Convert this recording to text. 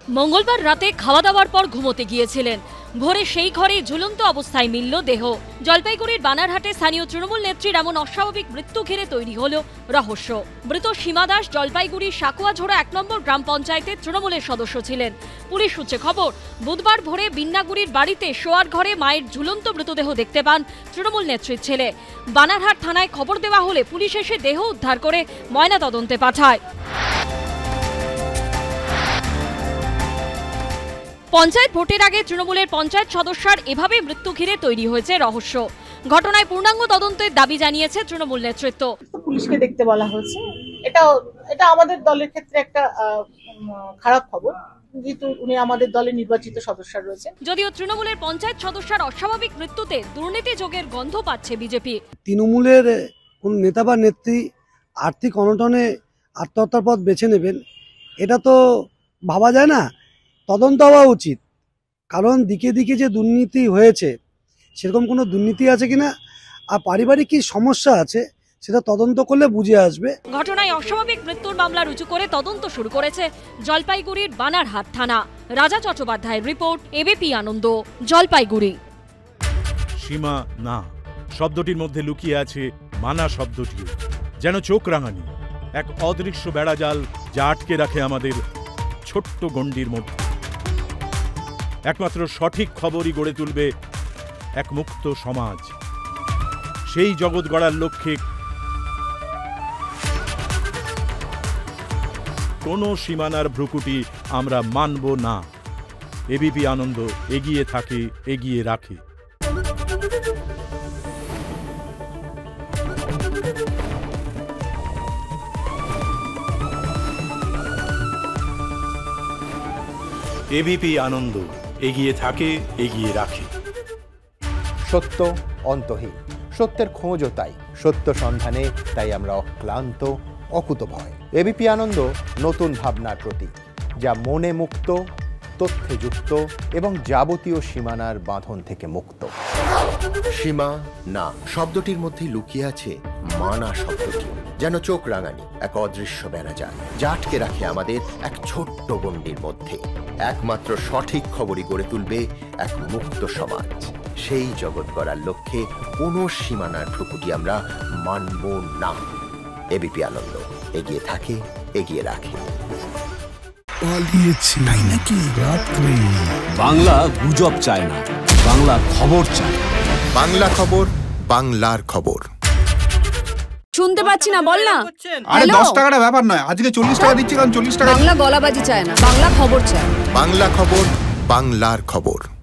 মঙ্গলবার রাতে খাওয়া দাওয়ার পর ঘুমোতে গিয়েছিলেন। ভোরে সেই ঘরে ঝুলন্ত অবস্থায় মিলল দেহ। জলপাইগুড়ির বানারহাটে স্থানীয় তৃণমূল নেত্রীর এমন অস্বাভাবিক মৃত্যু ঘিরে তৈরি হল রহস্য। মৃত সীমা দাস জলপাইগুড়ির সাকুয়াঝোড়া 1 নম্বর গ্রাম পঞ্চায়েতের তৃণমূলের সদস্য ছিলেন। পুলিশ সূত্রে খবর, বুধবার ভোরে বিন্নাগুড়ির বাড়িতে শোয়ার ঘরে মায়ের ঝুলন্ত মৃতদেহ দেখতে পান তৃণমূল নেত্রীর ছেলে। বানারহাট থানায় খবর দেওয়া হলে পুলিশ এসে দেহ উদ্ধার করে ময়নাতদন্তে পাঠায়। পঞ্চায়েত ভোটের আগে তৃণমূলের পঞ্চায়েত সদস্যার এভাবে মৃত্যু ঘিরে তৈরি হয়েছে রহস্য। ঘটনায় পূর্ণাঙ্গ তদন্তের দাবি জানিয়েছে তৃণমূল নেতৃত্ব। পুলিশকে দেখতে বলা হয়েছে। এটা আমাদের দলের ক্ষেত্রে একটা খারাপ খবর, যেহেতু উনি আমাদের দলের নির্বাচিত সদস্য রয়েছেন। যদিও তৃণমূলের পঞ্চায়েত সদস্যার অস্বাভাবিক মৃত্যুতে দুর্নীতি যোগের গন্ধ পাচ্ছে বিজেপি। তৃণমূলের কোন নেতা বা নেত্রী আর্থিক অনটনে আত্মহত্যার পথ বেছে নেবেন, এটা তো ভাবা যায় না। তদন্ত হওয়া উচিত, কারণ দিকে দিকে যে দুর্নীতি হয়েছে সেরকম কোনো দুর্নীতি আছে কিনা আর পারিবারিক কি সমস্যা আছে সেটা তদন্ত করলে বুঝে আসবে। ঘটনায় অস্বাভাবিক মৃত্যুর মামলা রুজু করে তদন্ত শুরু করেছে জলপাইগুড়ির বানারহাট থানা। রাজা চট্টোপাধ্যায়ের রিপোর্ট, ABP আনন্দ, জলপাইগুড়ি। সীমা না শব্দটির মধ্যে লুকিয়ে আছে মানা শব্দটিও, যেন চোখ রাঙানি এক অদৃশ্য বেড়াজাল যা আটকে রাখে আমাদের ছোট্ট গণ্ডির মধ্যে। একমাত্র সঠিক খবরই গড়ে তুলবে এক মুক্ত সমাজ। সেই জগৎ গড়ার লক্ষ্যে কোনো সীমানার ভ্রুকুটি আমরা মানব না। ABP আনন্দ এগিয়ে থাকে, এগিয়ে রাখে। ABP আনন্দ এগিয়ে থাকে, এগিয়ে রাখে। সত্য অন্তহীন, সত্যের খোঁজও তাই, সত্য সন্ধানে তাই আমরা অক্লান্ত, অকুতভয়। ABP আনন্দ নতুন ভাবনার প্রতীক, যা মনে মুক্ত, তথ্যে যুক্ত এবং যাবতীয় সীমানার বাঁধন থেকে মুক্ত। সীমা না শব্দটির মধ্যে লুকিয়ে আছে মানা শব্দটি, যেন চোখ রাঙানি এক অদৃশ্য বেড়াজাল যা আটকে রাখে আমাদের এক ছোট্ট গণ্ডির মধ্যে। একমাত্র সঠিক খবরই গড়ে তুলবে এক মুক্ত সমাজ। সেই জগৎ গড়ার লক্ষ্যে কোনো সীমানার ভ্রুকুটি আমরা মানব না। ABP আনন্দ এগিয়ে থাকে, এগিয়ে রাখে। বাংলা গুজব চায় না, বাংলা খবর চায়। বাংলা খবর, বাংলার খবর। শুনতে পাচ্ছি না, বল না। আরে 10 টাকাটা ব্যাপার নয়, আজকে 40 টাকা দিচ্ছি, কারণ 40 টাকা। বাংলা গলাবাজি চায় না, বাংলা খবর চায়। বাংলা খবর, বাংলার খবর।